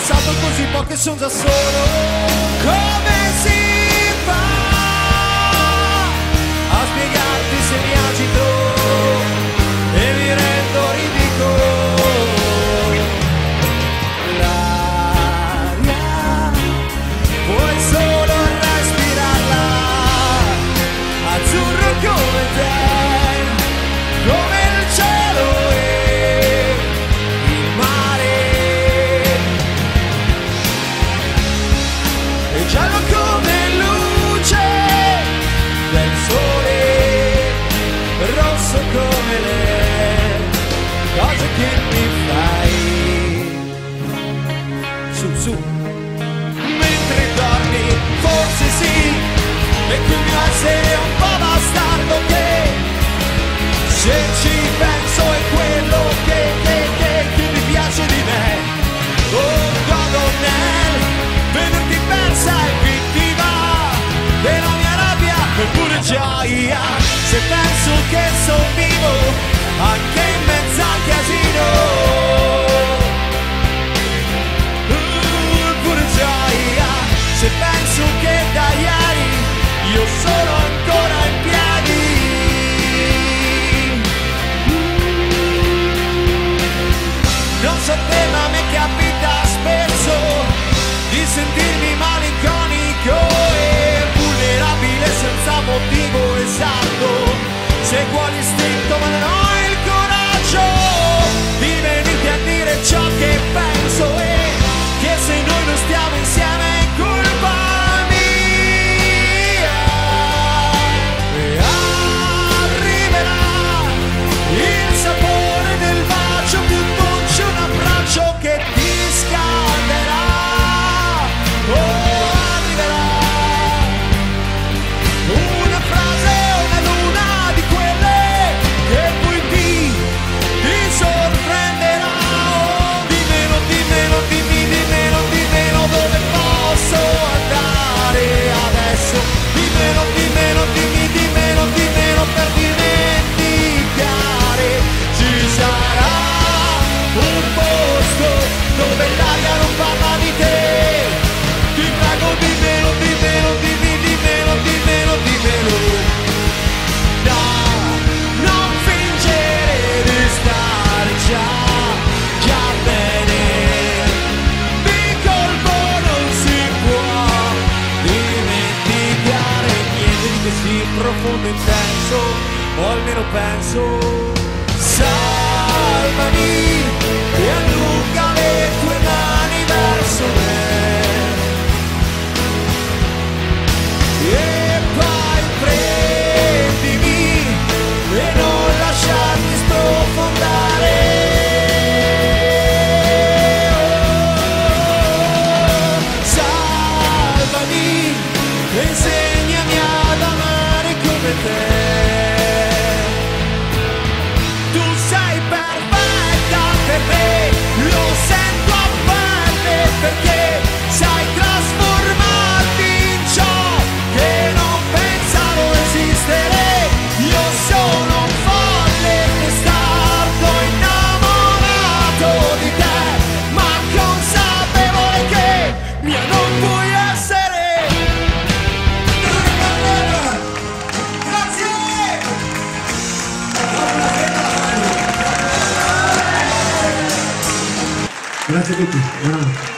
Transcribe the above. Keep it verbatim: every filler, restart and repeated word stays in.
pensato così poche son già solo. Come si fa a spiegarti se mi agito e mi rendo ridicolo? L'aria puoi solo respirarla, azzurro come te, come il cielo e il mare, e giallo come luce del sole, rosso come le cose che mi fai. Su su mentre dormi, forse sì, e qui mi essere un po' bastardo che se ci penso è quello che, che, che, che mi piace di me. Oh Godonel, vederti persa e vittima della mia rabbia e pure gioia, se penso che son vivo anche in mezzo al casino. Uh, pure gioia, se penso che da ieri io sono ancora in piedi. Non so te ma mi capita spesso di sentirmi malinconico e vulnerabile senza motivo esatto. Seguo l'istinto ma non ho il coraggio di venirti a dire ciò che penso e che se noi non stiamo insieme è colpa mia. E arriverà il sapore del bacio più dolce, un abbraccio che ti scalderà. Oh, arriverà una frase, una luna di quelle che poi ti, ti sorprenderà. Oh, di meno, di meno, dimmi di meno, di meno dove posso andare adesso. Di meno, di meno, dimmi di meno, di meno per dimenticare. Ci sarà un posto dove l'aria non parla di te. Ti prego di meno, di meno, dimmi di meno, di meno, di meno. No, non fingere di stare già, già bene. Di colpo non si può dimenticare niente di così profondo e intenso, o almeno penso. Salvami e allunga le tue mani verso me e poi prendimi e non lasciarmi sprofondare. Oh, salvami e insegnami ad amare come te. Tu sei perfetta per me, lo sento a pelle perché sai trasformarti in ciò che non pensavo esistere. Io sono un folle testardo innamorato di te, ma consapevole che mia non puoi essere. Grazie a tutti. Buonanotte.